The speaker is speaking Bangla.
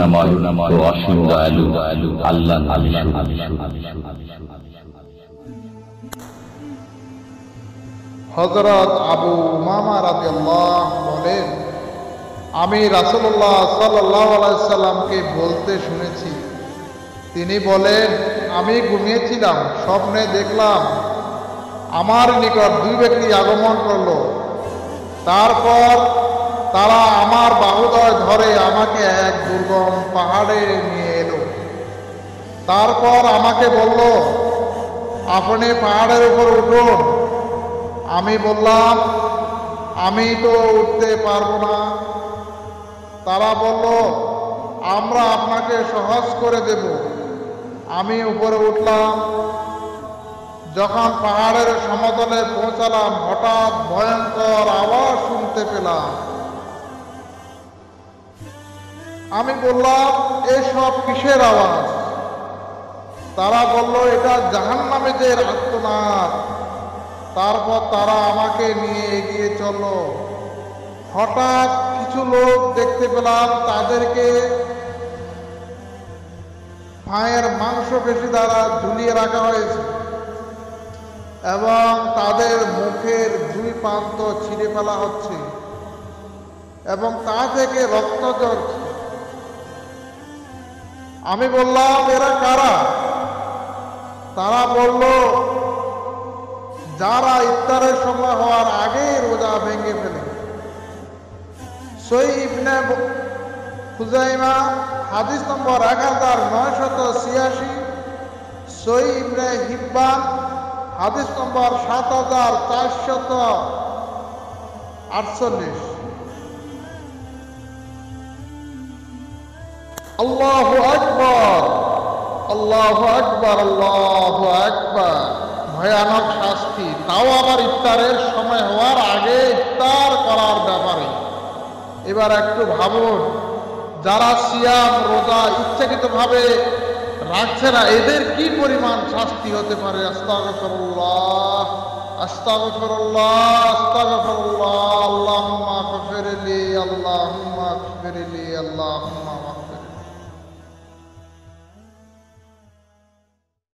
করুণাময় ও অসীম দয়ালু আল্লাহর নামে হযরত আবু উমামা রাদিয়াল্লাহু বলেন, আমি রাসূলুল্লাহ সাল্লাল্লাহু আলাইহি সাল্লামকে বলতে শুনেছি, তিনি বলেন, আমি ঘুমিয়েছিলাম, স্বপ্নে দেখলাম আমার নিকট দুই ব্যক্তি আগমন করলো। তারপর তারা আমার বাহুদয় ধরে আমাকে এক দুর্গম পাহাড়ে নিয়ে এলো। তারপর আমাকে বলল, আপনি পাহাড়ের উপর উঠুন। আমি বললাম, আমি তো উঠতে পারবো না। তারা বলল, আমরা আপনাকে সহজ করে দেব। আমি উপরে উঠলাম। যখন পাহাড়ের সমতলে পৌঁছালাম, হঠাৎ ভয়ঙ্কর আওয়াজ শুনতে পেলাম। আমি বললাম, এসব কিসের আওয়াজ? তারা বলল, এটা জাহান্নামীদের আর্তনাদ। তারপর তারা আমাকে নিয়ে এগিয়ে চলল। হঠাৎ কিছু লোক দেখতে পেলাম, তাদেরকে পায়ের মাংসপেশি দ্বারা ঝুলিয়ে রাখা হয়েছে এবং তাদের মুখের দুই প্রান্ত ছিঁড়ে ফেলা হচ্ছে এবং তা থেকে রক্ত ঝরছে। আমি বললাম, এরা কারা? তারা বলল, যারা ইফতারের সময় হওয়ার আগেই রোজা ভেঙে ফেলে। সহিহ ইবনে খুজাইমা হাদিস নম্বর 1986, সহিহ ইবনে হিব্বান হাদিস নম্বর 7448। আল্লাহু আকবার, আল্লাহু আকবার, আল্লাহু আকবার। ভয়ানক শাস্তি, তাও আবার ইফতারের সময় হওয়ার আগে ইফতার করার ব্যাপারে। এবার একটু ভাবুন, যারা সিয়াম রোজা ইচ্ছাকৃতভাবে রাখছে না, এদের কি পরিমাণ শাস্তি হতে পারে? আস্তাগফিরুল্লাহ, আস্তাগফিরুল্লাহ, আস্তাগফিরুল্লাহ। আল্লাহুম্মা গফিরলি, আল্লাহুম্মা গফিরলি, আল্লাহুম্মা